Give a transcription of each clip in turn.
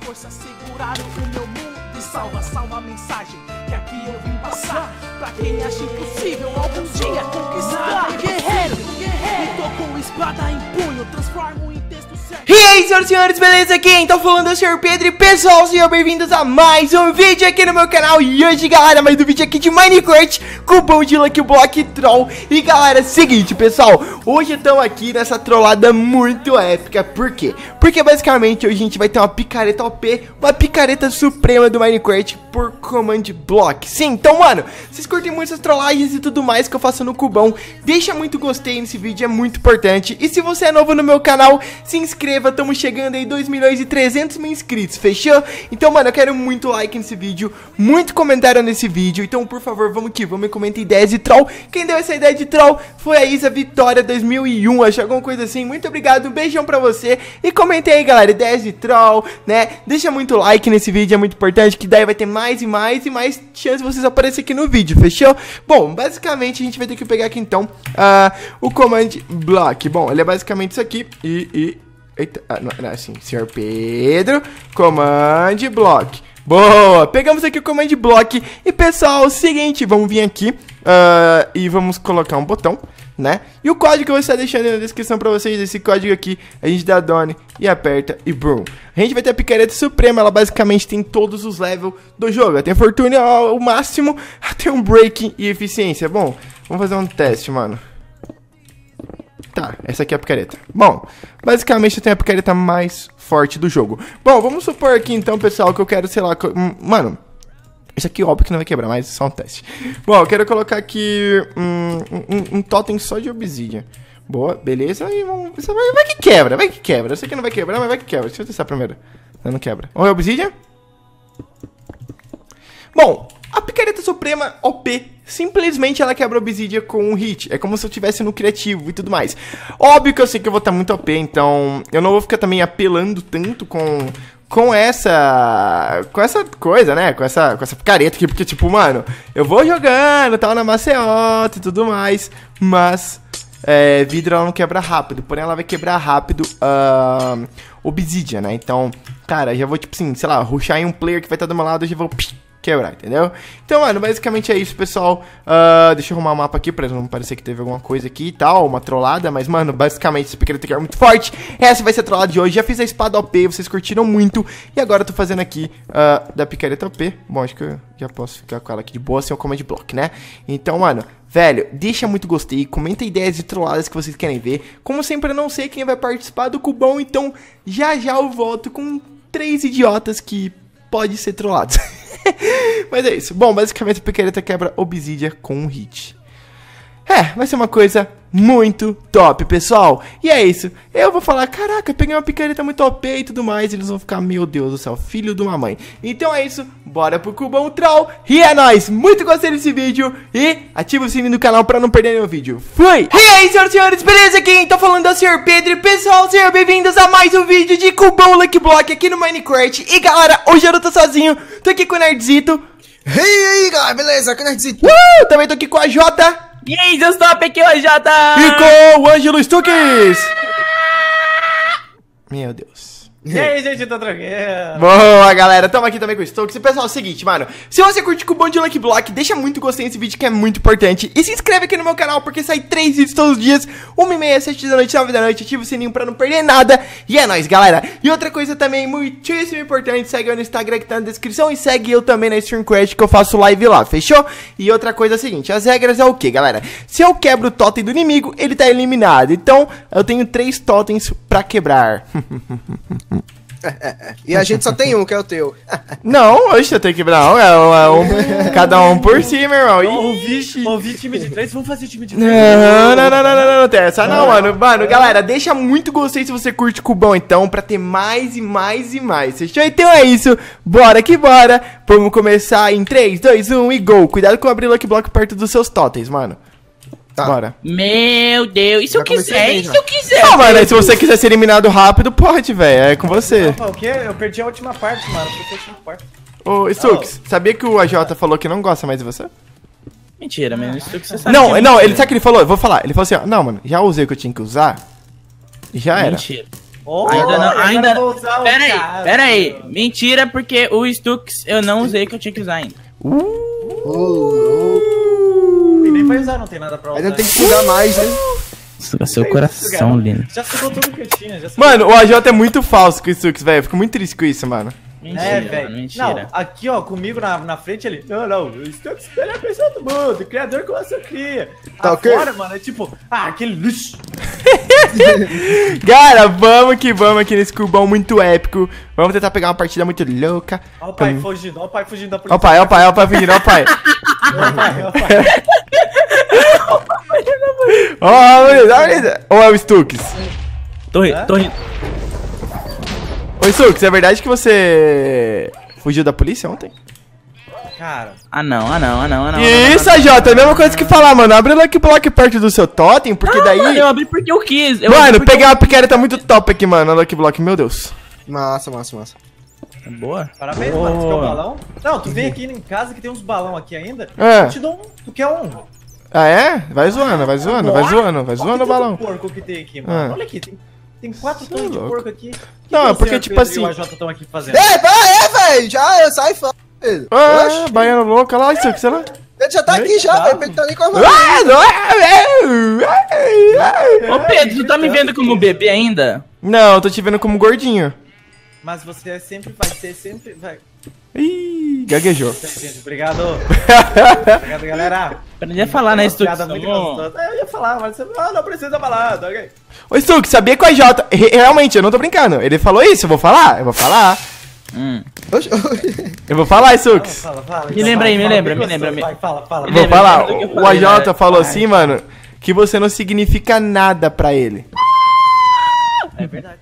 força seguraram o meu mundo e salva a mensagem que aqui eu vim passar. Pra quem acha impossível algum dia conquistar. Guerreiro, tô com espada em punho, transformo em texto certo. E aí, senhoras e senhores, beleza? Quem tá falando é o Sr. Pedro e pessoal, sejam bem-vindos a mais um vídeo aqui no meu canal. E hoje, galera, mais um vídeo aqui de Minecraft com o bom de Lucky Block Troll. E galera, seguinte, pessoal, hoje estamos aqui nessa trollada muito épica. Por quê? Porque basicamente hoje a gente vai ter uma picareta OP, uma picareta suprema do Minecraft por Command Block. Sim, então, mano, vocês curtem muito essas trollagens e tudo mais que eu faço no cubão, deixa muito gostei nesse vídeo, é muito importante. E se você é novo no meu canal, se inscreva, estamos chegando aí 2.300.000 inscritos, fechou? Então, mano, eu quero muito like nesse vídeo, muito comentário nesse vídeo. Então, por favor, vamos que vamos, comenta ideias de troll. Quem deu essa ideia de troll foi a Isa Vitória 2001, achou alguma coisa assim? Muito obrigado, um beijão pra você. E comentem aí, galera, ideias de troll, né? Deixa muito like nesse vídeo, é muito importante, que daí vai ter mais e mais chance de vocês aparecerem aqui no vídeo, fechou? Bom, basicamente a gente vai ter que pegar aqui então o Command Block. Bom, ele é basicamente isso aqui eita, não é assim, Sr. Pedro, Command Block. Boa, pegamos aqui o Command Block. E pessoal, é o seguinte, vamos vir aqui e vamos colocar um botão, né? E o código que eu vou estar deixando aí na descrição pra vocês. Esse código aqui, a gente dá done e aperta e boom. A gente vai ter a picareta suprema, ela basicamente tem todos os levels do jogo. Ela tem fortuna ao máximo, tem um breaking e eficiência. Bom, vamos fazer um teste, mano. Tá, essa aqui é a picareta. Bom, basicamente eu tenho a picareta mais forte do jogo. Bom, vamos supor aqui então, pessoal, que eu quero, sei lá, mano, isso aqui óbvio que não vai quebrar, mas é só um teste. Bom, eu quero colocar aqui um totem só de obsidian. Boa, beleza. E vamos, vai que quebra, vai que quebra. Eu sei que não vai quebrar, mas vai que quebra. Deixa eu testar primeiro. Não quebra. Oi, obsidian. Bom, a picareta suprema OP, simplesmente ela quebra a obsidian com um hit. É como se eu estivesse no criativo e tudo mais. Óbvio que eu sei que eu vou estar muito OP, então eu não vou ficar também apelando tanto com essa coisa, né? Com essa picareta aqui, porque tipo, mano, eu vou jogando, tal, na maceota e tudo mais, mas vidro ela não quebra rápido, porém ela vai quebrar rápido obsidian, né? Então, cara, já vou, tipo assim, sei lá, rushar em um player que vai estar do meu lado, eu já vou quebrar, entendeu? Então, mano, basicamente é isso, pessoal. Deixa eu arrumar o mapa aqui pra não parecer que teve alguma coisa aqui e tal, uma trollada. Mas, mano, basicamente esse picareta aqui é muito forte. Essa vai ser a trollada de hoje. Já fiz a espada OP, vocês curtiram muito. E agora eu tô fazendo aqui da picareta OP. Bom, acho que eu já posso ficar com ela aqui de boa, sem o Command Block, né? Então, mano, velho, deixa muito gostei, comenta ideias de trolladas que vocês querem ver. Como sempre, eu não sei quem vai participar do cubão, então já eu volto com 3 idiotas que pode ser trollados. Mas é isso. Bom, basicamente a picareta quebra obsidian com um hit. Vai ser uma coisa muito top, pessoal. E é isso. Eu vou falar, caraca, eu peguei uma picareta muito OP e tudo mais. E eles vão ficar, meu Deus do céu, filho de uma mãe. Então é isso, bora pro cubão troll. E é nóis, muito gostei desse vídeo. E ativa o sininho do canal pra não perder nenhum vídeo. Fui! E aí, senhoras e senhores, beleza? Quem tá falando é o Sr. Pedro. E pessoal, sejam bem-vindos a mais um vídeo de cubão Lucky Block aqui no Minecraft. E galera, hoje eu não tô sozinho, tô aqui com o Nerdzito. E aí, galera, beleza? Aqui é o Nerdzito. Também tô aqui com a Jota. E aí, seus top, aqui é o Jota! E com o Ângelo Stuckes! Meu Deus. E aí, gente, tô tranquilo. Boa, galera, tamo aqui também com o Stuckes. E pessoal, é o seguinte, mano, se você curte com o bom de Lucky Block, deixa muito gostei nesse vídeo que é muito importante. E se inscreve aqui no meu canal, porque sai 3 vídeos todos os dias, 1h30, 7 da noite, 9 da noite. Ativa o sininho pra não perder nada. E é nóis, galera. E outra coisa também muitíssimo importante, segue eu no Instagram que tá na descrição. E segue eu também na Streamcraft que eu faço live lá, fechou? E outra coisa é a seguinte, as regras é o que, galera? Se eu quebro o totem do inimigo, ele tá eliminado. Então, eu tenho 3 totens pra quebrar. E a gente só tem um, que é o teu. Não, hoje eu tenho que quebrar. Cada um por si, meu irmão. Ouvi time de 3, vamos fazer time de 3. Não tem essa não, mano. Mano, galera, deixa muito gostei se você curte cubão, então, pra ter mais e mais e mais. Fechou? Então é isso. Bora que bora. Vamos começar em 3, 2, 1 e go. Cuidado com abrir o Lucky Block perto dos seus totens, mano. Tá. Bora. Meu Deus, e se eu quiser, e se eu quiser? Não, mano, se você quiser ser eliminado rápido, pode, velho. É com você. Opa, o quê? Eu perdi a última parte, mano. Eu perdi a última parte. Ô, Stuckes, sabia que o AJ falou que não gosta mais de você? Mentira, mano. Isso que você sabe. Não, ele sabe o que ele falou? Eu vou falar. Ele falou assim, ó. Não, mano, já usei o que eu tinha que usar. E já era. Mentira. Oh, Ainda não, ainda vou não. usar o Pera aí, cara. pera aí. Mentira, porque o Stux eu não usei que eu tinha que usar ainda. E nem vai usar, não tem nada pra usar. Ainda tem que sugar mais, né? Suga seu coração, lindo. Já sugou tudo que eu tinha. Já sugou. Mano, o AJ é muito falso com o Stux, velho. Eu fico muito triste com isso, mano. Mentira, É, mano, velho. mentira. Não, aqui, ó, comigo na frente ali. Não, o Stux é a melhor pessoa do mundo. Criador que você cria. Tá ok? Agora, mano, é tipo, aquele lixo. Cara, vamos aqui nesse cubão muito épico. Vamos tentar pegar uma partida muito louca. Ó o pai fugindo, ó o pai fugindo da polícia. Ó o pai fugindo, ó o pai. Ó o pai. Ó, beleza. Ou é o Stux? Tô rindo. Ô, Stux, é verdade que você fugiu da polícia ontem? Cara, Ah não. Isso, AJ, é a mesma coisa que falar, mano. Abre o Lucky Block perto do seu totem, porque daí... Mano, eu abri porque eu quis. Mano, pegar uma picareta muito top aqui, mano, no Lucky Block, meu Deus. Massa. Boa. parabéns, mano. Tu quer um balão? Não, tu vem aqui em casa que tem uns balão aqui ainda. É. Eu te dou um. Tu quer um? Ah, é? Vai zoando o balão. Olha porco que tem aqui, mano. Ah. Olha aqui, tem 4 tons de louco. porco aqui. Não, que é porque, o tipo Pedro assim- E o AJ estão aqui fazendo. Velho, já sai fora, Pedro. Ah, Oxe, baiano louco, olha lá, Stux, sei lá. Pedro já tá aqui já, velho. Pedro tá nem com a mão. Ô Pedro, tu tá me vendo como bebê ainda? Não, eu tô te vendo como gordinho. Mas você sempre vai ser, sempre vai. Ih, gaguejou. Gente, obrigado. Obrigado, galera. Aprendi a falar, né, Stux? Piada muito gostosa. Eu ia falar, mas você não precisa falar, tá ok? Ô, Stux, sabia que o AJ... Realmente, eu não tô brincando. Ele falou isso, eu vou falar. Oxe, Eu vou falar, Stux. Fala. Me lembra aí, me lembra. Vai, fala. Me Vou lembra, falar. lembra do que eu O falei, AJ né? falou assim, mano, que você não significa nada pra ele. É verdade.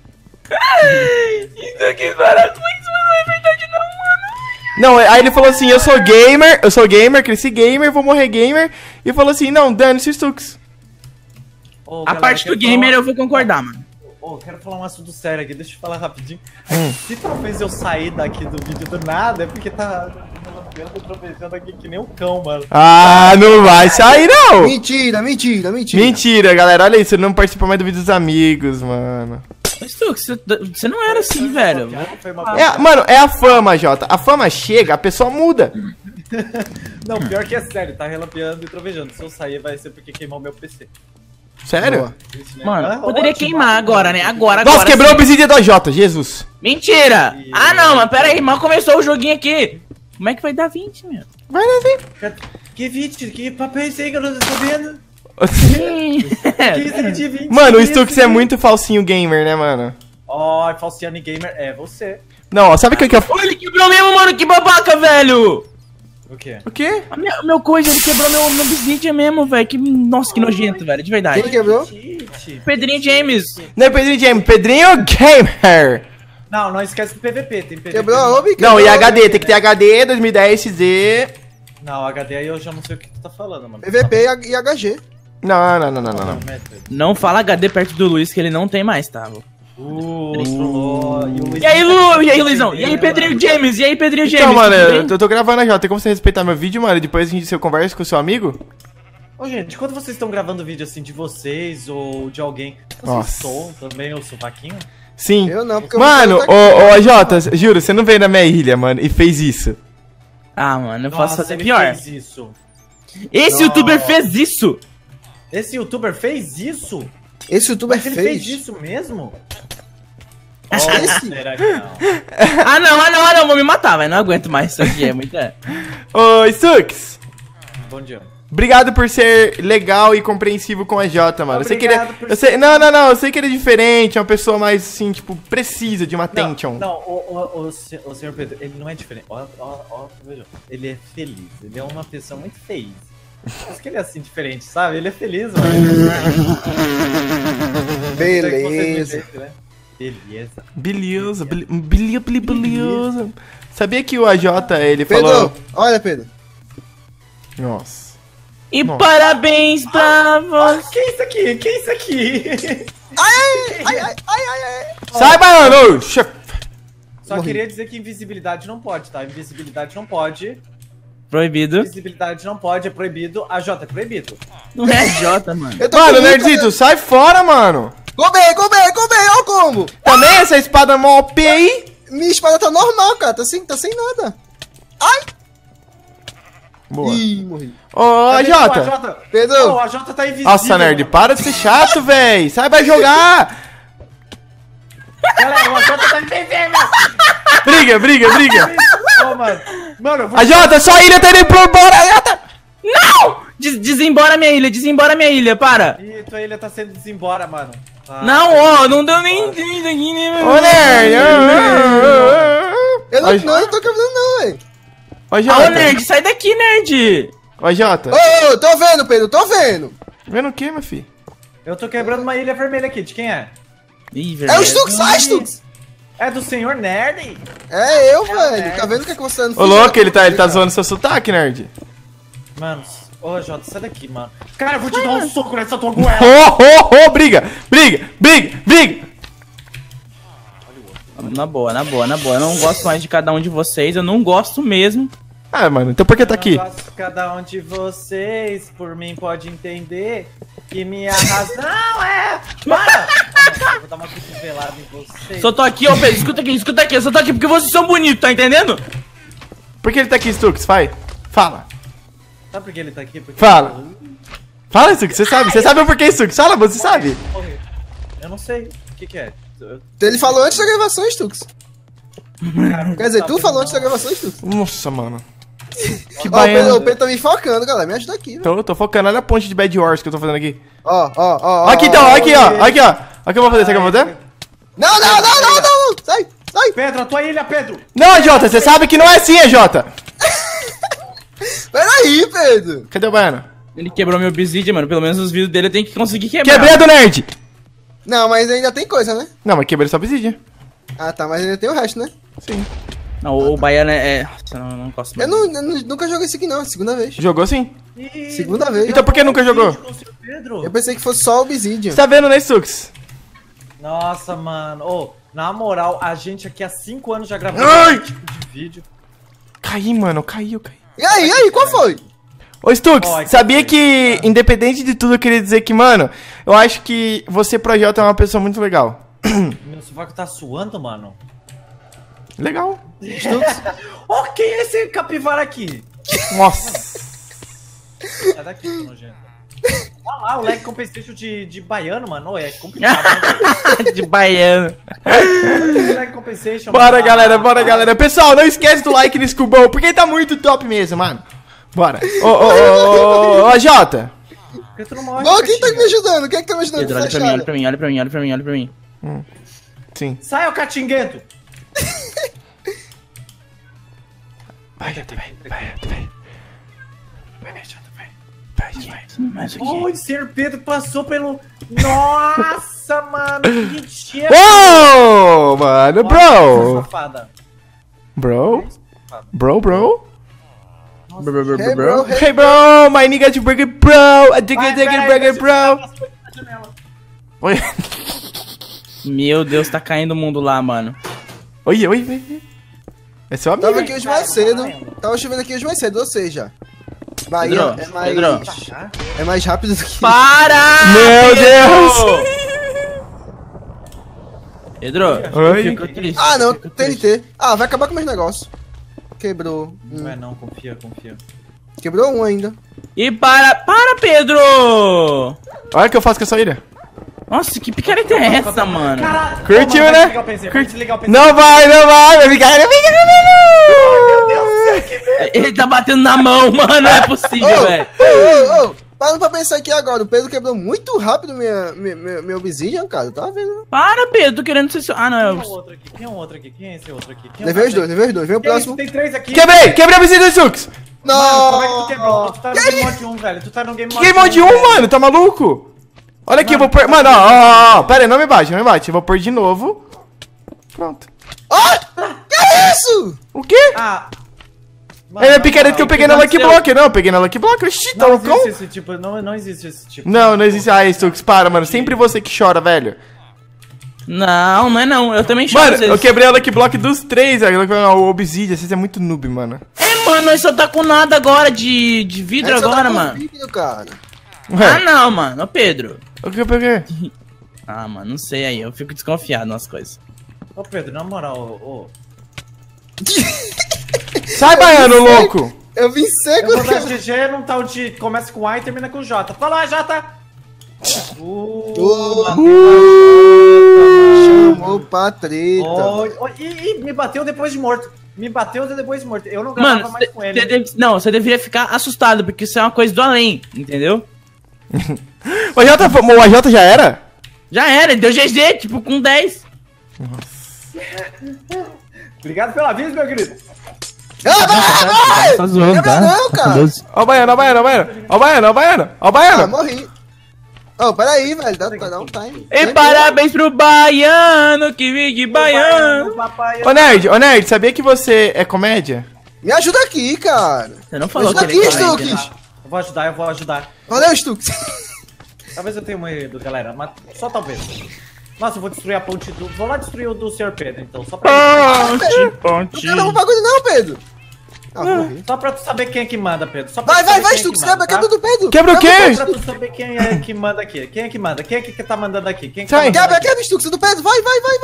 Isso aqui para com isso, mas não é verdade não, mano. Não, aí ele falou assim, eu sou gamer, cresci gamer, vou morrer gamer. E falou assim, não, dane-se o Stux. Ô, A galera, parte do quero gamer falar- eu vou concordar, mano. Ô, quero falar um assunto sério aqui, deixa eu falar rapidinho. Se talvez eu sair daqui do vídeo do nada, é porque tá tropezando aqui que nem um cão, mano. Ah, não vai sair, não. mentira. Mentira, galera, olha isso, ele não participa mais do vídeo dos amigos, mano. Ô, Stux, você não era assim, velho. Foi uma... Mano, é a fama, Jota. A fama chega, a pessoa muda. Não, pior que é sério, tá relampeando e trovejando. Se eu sair vai ser porque queimou meu PC. Sério? Boa. Isso, né? Mano, Ah, poderia ótimo. queimar agora, né? Agora. Nossa, quebrou o sim. obsidian do AJ, Jesus. Mentira! Ah, não, mas pera aí, mal começou o joguinho aqui. Como é que vai dar 20, meu? Vai assim. Que 20? Que papel é esse aí que eu não tô sabendo? Que isso aqui de 20? Mano, o Que Stux isso? é muito falsinho gamer, né, mano? Ó, Falciane Gamer, é você. Não, ó, sabe o que é... Olha, ele quebrou mesmo, mano, que babaca, velho! O quê? O quê? Meu coisa, ele quebrou meu obsidian mesmo, velho. Nossa, que nojento, velho, de verdade. Quem quebrou? Tite. Pedrinho James. Não é Pedrinho James, Pedrinho Gamer. Não, não esquece do PVP, tem PVP. Quebrou a obi? Não, e HD, tem que ter HD, 2010 XZ. Não, HD aí eu já não sei o que tu tá falando, mano. PVP e HG. Não. Não fala HD perto do Luiz, que ele não tem mais, tá? E E aí, Lu? E aí, Luizão? E aí, Pedrinho James? E aí, Pedrinho James? Então, mano, Tudo bem? eu tô gravando já. Tem como você respeitar meu vídeo, mano? E depois eu converso com o seu amigo? Ô, gente, quando vocês estão gravando vídeo assim de vocês ou de alguém, vocês Nossa. som também o sovaquinho? Sim. Eu não, porque eu Mano, vou sair ô, Jota, juro, você não veio na minha ilha, mano, e fez isso. Ah, mano, eu posso fazer ele pior. fez isso. Esse youtuber fez isso! Esse youtuber fez isso? Esse youtuber Mas ele fez. fez isso mesmo? Esse? Será que não? Ah, não, vou me matar, velho. Não aguento mais isso aqui, é muito. Ô, Stux, Bom dia. obrigado por ser legal e compreensivo com a Jota, mano. Eu sei que ele é... Obrigado por eu sei... Não, eu sei que ele é diferente, é uma pessoa mais, assim, tipo, precisa de uma attention. Não, o senhor Pedro, ele não é diferente. Ó, veja. Ele é feliz. Ele é uma pessoa muito feliz. Por isso que ele é assim diferente, sabe? Ele é feliz, mano. Beleza. Beleza. Beleza. Sabia que o AJ, ele falou... Pedro, olha, Pedro. Nossa. E parabéns pra você. Que isso aqui? Que isso aqui? Ai. Sai, baiano! Chefe. Só Morri. queria dizer que invisibilidade não pode, tá? Invisibilidade não pode. Proibido. Invisibilidade não pode, é proibido. A J é proibido. Não é Jota, mano. Eu tô Mano, com muito- Nerdzito, sai fora, mano. Come bem, ó, combo. Também essa espada mó OP aí? Minha espada tá normal, cara. Tá sem nada. Ai. Boa. Ih, morri. Ô, Cadê Jota. o AJ? Pedro. Ô, o AJ tá invisível. Nossa, nerd, mano. para de ser chato, véi. Saiba jogar. Galera, o AJ tá invisível. Briga. Ô, mano. Mano, eu vou... A Jota, sua ilha tá indo pro embora, Jota. Não! Desembora minha ilha, para. Ih, tua ilha tá sendo desembora, mano. Ah, Não, ó, não deu nem aqui, né, Ô, nerd. Eu não tô quebrando não, velho. Ô, Ô, Jota. nerd, sai daqui, nerd. Ô, Jota. Ô, tô vendo, Pedro, tô vendo. Vendo o que, meu filho? Eu tô quebrando uma ilha vermelha aqui. De quem é? Ih, É verdade. o Stux, sai, Stux. É do senhor Nerd? É eu, velho. Tá vendo o que você tá Ô, louco, ele tá zoando seu sotaque, nerd. Mano, ô, Jota, sai daqui, mano. Cara, eu vou te dar um soco nessa tua goela. Ô, briga. Na boa. Eu não gosto mais de cada um de vocês, eu não gosto mesmo. Ah, mano, então por que tá aqui? Eu gosto de cada um de vocês, por mim pode entender que minha razão é... Para! Eu vou dar uma cotovelada em vocês. Só tô aqui, ó, Pedro, escuta aqui, eu só tô aqui porque vocês são bonitos, tá entendendo? Por que ele tá aqui, Stux? Vai. Fala. Sabe por que ele tá aqui? Porque Fala. Fala, Stux, você sabe o porquê, Stux. Fala, você sabe. eu não sei. O que é? Ele falou antes da gravação, Stux. Quer dizer, tu falou antes da gravação, Stux. Nossa, mano. Que Ó, baiano. o Pedro tá me focando, galera. Me ajuda aqui, velho. Tô focando, olha a ponte de Bad Wars que eu tô fazendo aqui. Ó. Aqui então, aqui, ó. Olha o que eu vou fazer, sabe o que eu vou fazer? Não. Sai. Pedro, a tua ilha, Pedro! Não, Jota, você sabe que não é assim, Jota. Peraí, Pedro. Cadê o baiano? Ele quebrou meu obsidian, mano, pelo menos os vídeos dele eu tenho que conseguir quebrar. Quebrei a do nerd. Não, mas ainda tem coisa, né? Não, mas quebrei só obsidian. Ah, tá, mas ainda tem o resto, né? Sim. Não, o baiano é... Nossa, eu não gosto mais. Nunca joguei isso aqui, não. É a segunda vez. Jogou sim? Segunda vez. Então por que nunca jogou? Pedro? Eu pensei que fosse só Obsidian. Você tá vendo, né, Stux? Nossa, mano. Ô, na moral, a gente aqui há 5 anos já gravou Ai! esse tipo de vídeo. Caí, mano, caí. E aí, qual foi? Ô, Stux, Ó, sabia que, independente de tudo, eu queria dizer que, mano, eu acho que você, Projota, é uma pessoa muito legal. Meu sovaco tá suando, mano. Legal. Ó, quem é esse capivara aqui? Nossa. Sai daqui, seu nojento. Olha lá, o lag compensation de baiano, mano. Ô, é complicado, né? de baiano. O lag compensation, Bora, mano. galera. Pessoal, não esquece do like nesse cubão, porque tá muito top mesmo, mano. Bora. Ô, Jota. Por que tu não morre, Ô, quem tá me Catinga? ajudando? Quem é que tá me ajudando? Pedro, com olha flechada? pra mim. Sim. Sai, ô catinguento! Vai, Jota, vai. Mais aqui. Oi, senhor Pedro passou pelo... Nossa, mano, que mentira! Uou, mano, bro. Safada. Bro. Hey, bro. Hey, bro, my nigga to burger, bro. I dig it, burger, bro. Oi. Meu Deus, tá caindo o mundo lá, mano. Oi. É seu amigo. Tava aqui hoje mais cedo. Tava chovendo aqui hoje mais cedo, ou seja... Bahia Pedro, é mais... Pedro. É mais rápido do que... Para! Meu Deus! Pedro, Oi. fico triste. Ah, não, fico triste. TNT. Ah, vai acabar com meus negócios. Quebrou. Não é não, confia. Quebrou um ainda. E para, Pedro! Olha o que eu faço com essa ilha. Nossa, que picareta é essa, mano? Caralho! Curtiu, Ô, mano, né? vai desligar o PC, vai desligar o PC. Não vai ficar. Ele tá batendo na mão, mano, não é possível, velho. Ô, parando pra pensar aqui agora, o Pedro quebrou muito rápido meu Obsidian, cara. Eu tava vendo. Para, Pedro, tô querendo ser seu... Ah, não, Quem é o outro aqui? Quem é esse outro aqui? Levei os dois. Vem o Quem é esse? próximo. Tem 3 aqui. Quebrei a visita do Sux. Mano, como é que tu Não! quebrou? Tu tá no Game Mode 1, velho. Tu tá no Game Mode Game Mode 1, mano, tá maluco? Olha aqui, eu vou pôr... Mano, ó. Pera aí, não me bate. Eu vou pôr de novo. Pronto. Ah! Que é isso? O quê? Ah. É a picareta que eu peguei na Lucky aconteceu? Block. Não, eu peguei na Lucky Block. Oxi, tá Não loucão? existe esse tipo, não existe esse tipo. Não existe. Ai, Sux, para, mano. Sempre você que chora, velho. Não é não, eu também choro Mano, às vezes. eu quebrei a Lucky Block dos três, velho. O Obsidian, vocês é muito noob, mano. É, mano, nós só tá com nada agora de vidro Essa agora, tá com mano. vídeo, cara. Ah, não, mano, ô Pedro. O que eu peguei? Ah, mano, não sei aí. Eu fico desconfiado nas coisas. Ô, Pedro, na moral, ô. Sai, baiano, louco! Eu vim seco. Eu vou dar GG num tal de... Começa com A e termina com J. Fala, J! Chamou pra treta. E me bateu depois de morto. Eu não gravava Mano, mais com ele. você deveria ficar assustado, porque isso é uma coisa do além, entendeu? O AJ já era? Já era, ele deu GG, tipo, com 10. Obrigado pela aviso, meu querido. Tá zoando, tá? Não, cara. Ó o baiano, ó o baiano, ó o baiano. Ó o baiano, ó o baiano, ó o Ah, baiano. morri. Ô, peraí, velho. Dá um time. E parabéns pro baiano, que vive baiano. Ô, Nerd, sabia que você é comédia? Me ajuda aqui, cara. Você não falou Ajuda que ele aqui, é comédia. Stuks. Eu vou ajudar. Valeu, Stuks. Talvez eu tenha medo, galera, mas só talvez. Nossa, eu vou destruir a ponte do... Vou lá destruir o do Sr. Pedro, então, só pra... Ponte. Não quero bagulho não, Pedro. Ah, morri. Só pra tu saber quem é que manda, Pedro. Só pra Vai, tu saber vai, quem é Stuks. que manda, Quebra do Pedro. Quebra o quê? Só pra tu saber quem é que manda aqui. Quem é que manda? Quem é que tá mandando aqui? Quem é que Sai. tá mandando Quebra, Stuks do Pedro. Vai.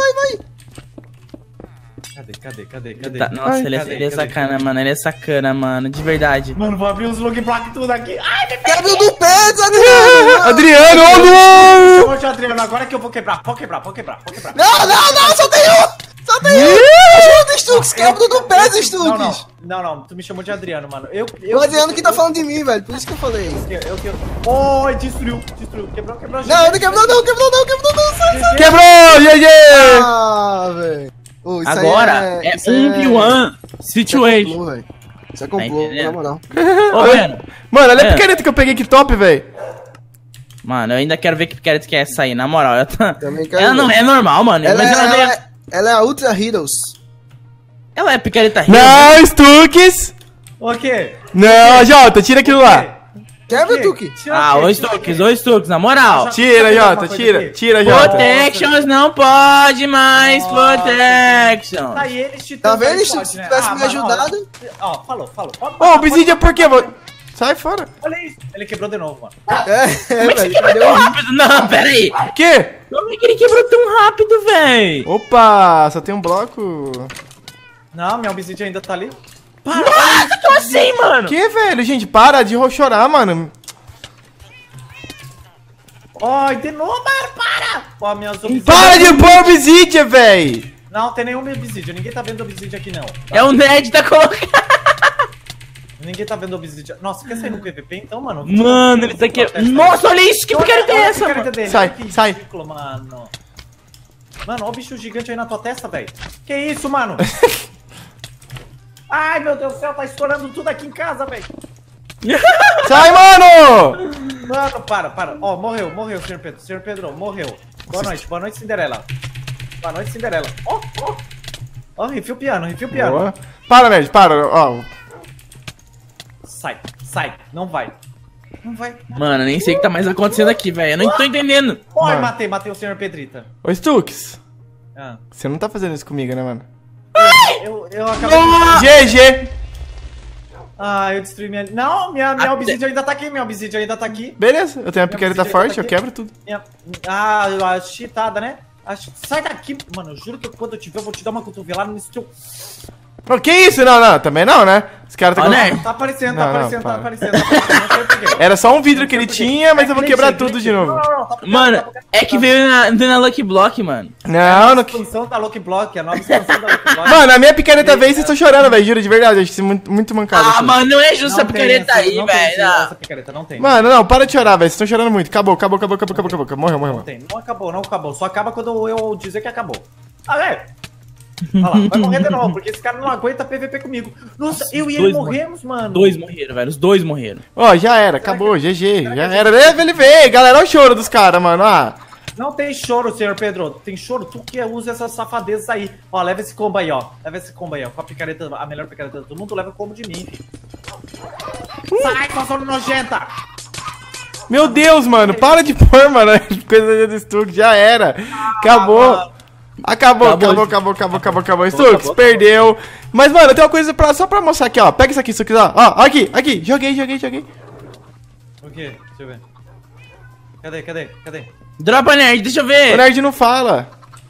Cadê? Tá, nossa, ele é sacana, mano. Ele é sacana, mano. De verdade. Mano, vou abrir os log block tudo aqui. Ai, me Quebra o do Pedro, Adriano. Adriano, ô não! chamou de Adriano, agora que eu vou quebrar. Pode quebrar. Não, só tem um. Ajuda, Stuks. Quebra o do Pedro, Stuks. Não, tu me chamou de Adriano, mano. O Adriano que tá falando de mim, velho. Por isso que eu falei. Oh, destruiu. Quebrou. Não quebrou não. Sai. Quebrou, GG! Ah, velho. Ô, isso aí Agora é isso aí 1v1 situation. complô, velho. Isso é complô, entendendo? na moral. Ô, mano. Mano, olha a picareta que eu peguei, que top, velho. Mano, eu ainda quero ver que picareta que é essa aí, na moral. Também quero Ela não ver. é normal, mano. Ela, Mas ela é a Ultra Heroes. ela é picareta rica. Não, Stuks! O quê? Não, Jota, tira aquilo lá. Quebra, Tuki. Ah, ô Stuks, na moral. Tira, Jota, tira, Jota. Protections não pode mais, protection. Tá aí eles te Tá vendo, pode, Stuks? Se né? tivesse me mano, ajudado. Ó, falou. Ô, Obsidian, por quê? Sai fora. Olha isso. Ele quebrou de novo, mano. Velho. Cadê Tão o rápido, não, pera aí. Quê? Como é que ele quebrou tão rápido, véi? Opa, só tem um bloco. Não, minha obsidian ainda tá ali. Nossa, tô assim, mano. Que, velho? Gente, para de chorar, mano. Ó, de novo, mano, para! Ó, minhas obsidian. Para de pôr Obsidian, véi. Não, tem nenhuma obsidian. Ninguém tá vendo obsidian aqui, não. É o Ned tá colocando. Ninguém tá vendo obsidian. Nossa, quer sair no PVP então, mano? Mano, ele tá aqui. Nossa, olha isso, que picareta é essa, mano? Sai, Que sai. ridículo, mano. Mano, olha o bicho gigante aí na tua testa, velho. Que isso, mano? Ai, meu Deus do céu, tá estourando tudo aqui em casa, velho. Sai, mano. Mano, para. Ó, morreu, senhor Pedro. Senhor Pedro, morreu. Boa noite, Cinderela. Boa noite, Cinderela. Ó, refil o piano. Boa. Para, Nerd, para, ó. Sai, não vai. Mano, eu nem sei o que tá mais acontecendo aqui, velho. Eu não tô entendendo. Oi, Mano. matei o senhor Pedrita. Ô, Stuks, Ah, você não tá fazendo isso comigo, né, mano? eu acabei... GG. Ah, eu destruí minha... Não, minha obsidian ainda tá aqui, Beleza, eu tenho a picareta Obsidian forte, tá eu aqui. quebro tudo. Ah, a cheatada, né? Sai daqui, mano, eu juro que quando eu te ver eu vou te dar uma cotovelada nesse teu... Ô, que isso? Não, também não, né? Os caras tá Ó, Nerd. Tá aparecendo, Não, não sei para. porquê. Não sei porquê. Era só um vidro que ele tinha, mas eu vou quebrar Glitchei, tudo de glitchei. novo. Não, tá Mano, é que veio na Lucky Block, mano. Não, não. expansão da Lock Block, a nova expansão da Lock Block. Mano, a minha picareta veio e vocês estão chorando, velho. Juro, de verdade. Eu acho isso muito mancado. Ah, assim. mano, não é justo Não essa picareta tem aí, não tem velho. essa picareta, não tem. Mano, não, para de chorar, velho. Vocês estão chorando muito. Acabou. Morreu. Não tem, não acabou. Só acaba quando eu dizer que acabou. Ah, velho. Olha lá, vai morrer de novo, porque esse cara não aguenta PVP comigo. Nossa, eu e ele dois morremos, mano. Dois morreram, velho. Os dois morreram. Ó, já era, acabou, GG. Já era. Leva ele ver, galera. Olha o choro dos caras, mano. Ah. Não tem choro, senhor Pedro. Tem choro, tu que usa essas safadezas aí. Ó, leva esse combo aí, ó. Com a picareta, a melhor picareta do mundo, leva o combo de mim, filho. Sai, sua sono nojenta! Meu Deus, mano. Para de pôr, mano. Coisa do Stuks, já era. Acabou. Acabou. Stuks, perdeu. Mas, mano, eu tenho uma coisa só pra mostrar aqui, ó. Pega isso aqui, Stuks, ó. Ó, aqui. Joguei. O quê? Deixa eu ver. Cadê? Dropa, Nerd, deixa eu O ver. Nerd não fala.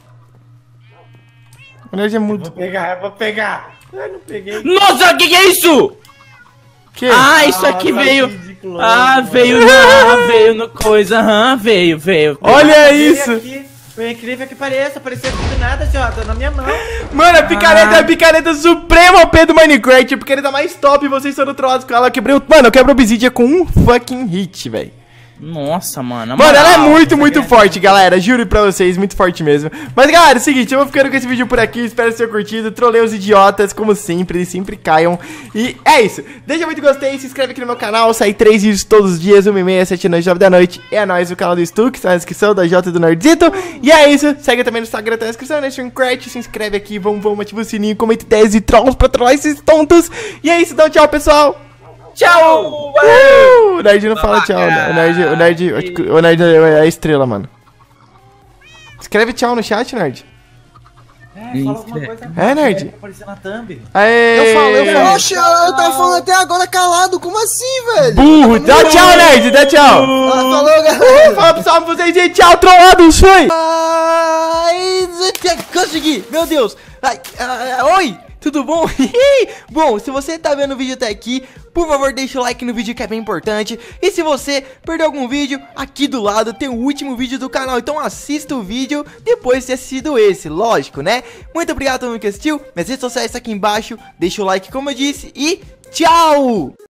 O Nerd é Vou muito... pegar, eu vou pegar. Ai, não peguei. Nossa, o que é isso? Que? Ah, isso aqui tá veio. ridículo, Ah, mano. veio no coisa. Aham, veio. Olha Veio isso. aqui, foi incrível que pareça, parecia que não nada, Jota, na minha mão. Mano, a picareta é a picareta suprema OP do Minecraft. A picareta mais top. Vocês foram trollados com ela. Mano, eu quebro a obsidian com um fucking hit, velho. Nossa, mano. na Mano, ela é moral. muito forte, galera. Juro pra vocês, muito forte mesmo. Mas, galera, é o seguinte, eu vou ficando com esse vídeo por aqui. Espero que tenham curtido. Trolei os idiotas, como sempre, eles sempre caiam. E é isso. Deixa muito gostei, se inscreve aqui no meu canal. Sai 3 vídeos todos os dias, 1h30, 7 da noite, 9 da noite. É nóis, o canal do Stuck, tá na descrição, da Jota e do Nerdzito. E é isso. Segue também no Instagram, tá na descrição, né? Streamcraft, se inscreve aqui, vamos, ativa o sininho, comenta ideias e trolls pra trollar esses tontos. E é isso, então tchau, pessoal. Tchau! O Nerd não fala tchau, né? O Nerd é a estrela, mano. Escreve tchau no chat, Nerd. É, fala alguma coisa. É, Nerd? Apareceu na thumb. Aê! Eu falo, oxe, eu tava falando até agora calado, como assim, velho? Burro! Dá tchau, Nerd! Dá tchau! Ah, falou, galera. Fala pessoal pra vocês e tchau, trollados! Foi! Ai, consegui! Meu Deus! Oi! Tudo bom? Bom, se você tá vendo o vídeo até aqui, por favor deixa o like no vídeo que é bem importante. E se você perdeu algum vídeo, aqui do lado tem o último vídeo do canal. Então assista o vídeo depois de ter assistido esse, lógico, né? Muito obrigado a todo mundo que assistiu. Minhas redes sociais estão aqui embaixo. Deixa o like como eu disse e tchau!